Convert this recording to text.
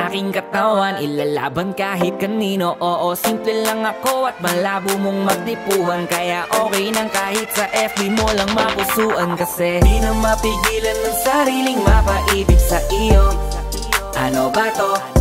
aking katawan, ilalaban kahit kanino. Oo, simple lang ako at malabo mong magtipuhan, kaya okay nang kahit sa FB mo lang mapusuan. Kasi di na mapigilan ng sariling mapaibig sa iyo. Ano ba to?